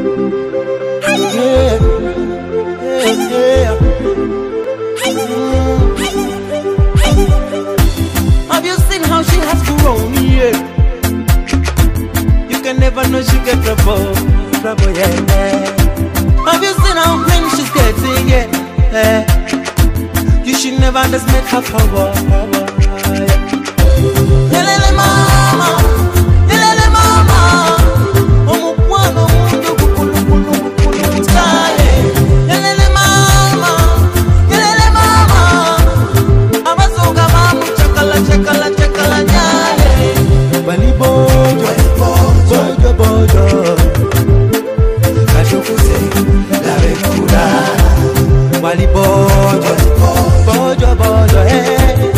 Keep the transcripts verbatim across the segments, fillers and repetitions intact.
Yeah, yeah, yeah. Mm. Have you seen how she has grown? Yeah. You can never know she get trouble, trouble, yeah, yeah. Have you seen how clean she's getting? Yeah, yeah. You should never underestimate her power, power, yeah. Yelele mama, yelele mama, omukwano mundu kukulu kulu kulu mutale. Yelele mama, yelele mama, abasoga mamu chakala chakala chakala nyale. Bali bojo, bojo bojo, kachokuse la rekula. Bali bojo, bojo bojo, hey.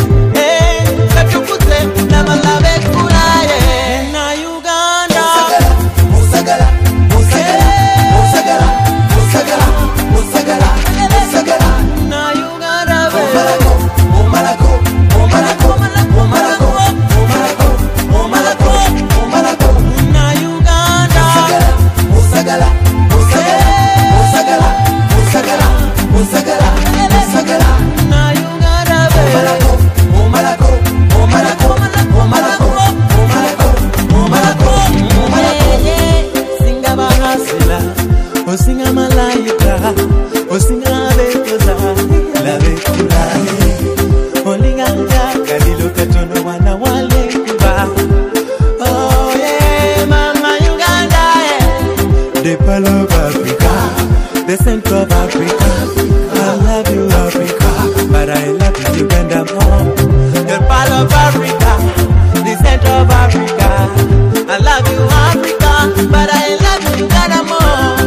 Osinga malaika, osinga betoza, la bekula. Olinga njaka dilo katono wana wale kuba. Oh yeah, mama Uganda, yeah. The pearl of Africa, the center of Africa. I love you Africa, but I love you Uganda more. The pearl of Africa, the center of Africa. I love you Africa, but I love you Uganda more.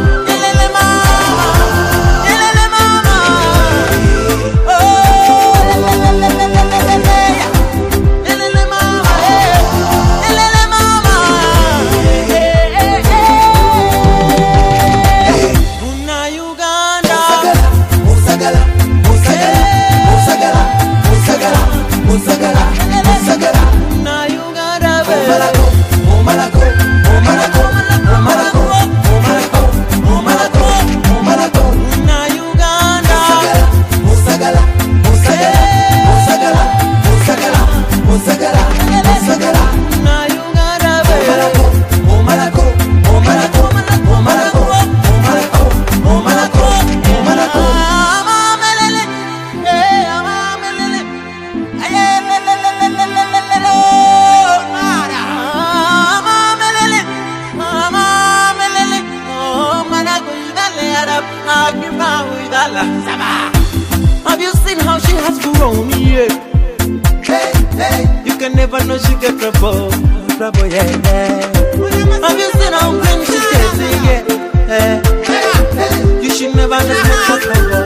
Have you seen how she has grown? Yeah. Hey, hey. You can never know she get trouble, trouble, yeah, yeah. Have you seen how clean she's getting? Yeah, yeah. You should never underestimate her power.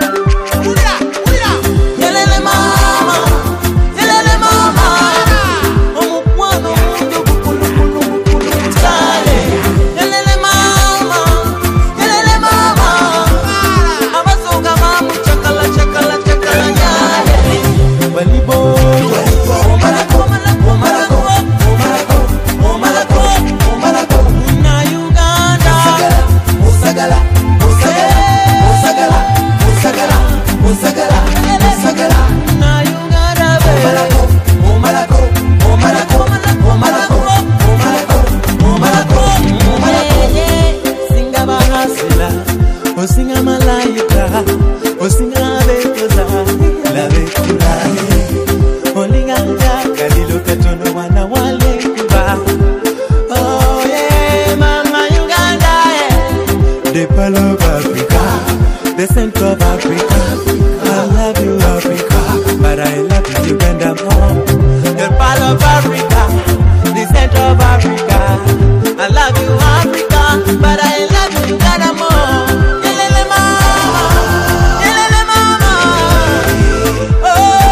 Yelele mama, yelele mama, omukwano mundu kukulu kulu kulu mutale. Yelele mama, yelele mama, abasoga mamu chakala chakala chakala nyale. Bali bojo, omalako, omalako, omalako, omalako, omalako. Na Uganda, usagala, usagala, usagala, usagala, usagala, usagala. Na Uganda, omalako, omalako, omalako, omalako, omalako, omalako, omalako. Singa bahasila, osinga malaika, osinga betoza, la bekula. Olinga njaka dilo katono wana wale kuba. Oh yeah, mama Uganda, yeah. The pearl of Africa, the center of Africa. I love you Africa, but I love you Uganda more. The pearl of Africa, the center of Africa. I love you Africa, but I love you Uganda more. Yelele mama, yelele mama. Oh,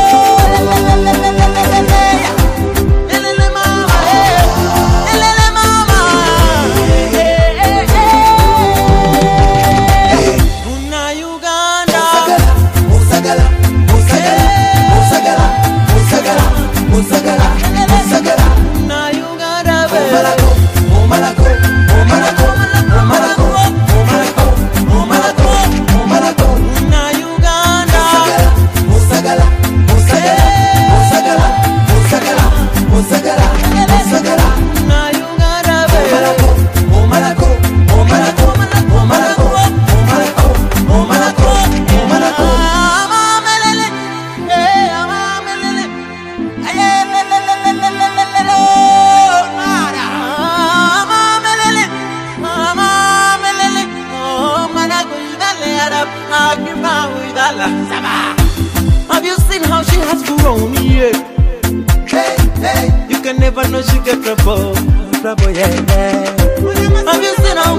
yelele mama, yelele mama. arguing with Allah. Have you seen how she has grown? Yeah. Hey, hey. You can never know she get trouble, trouble, yeah, yeah. Have you seen how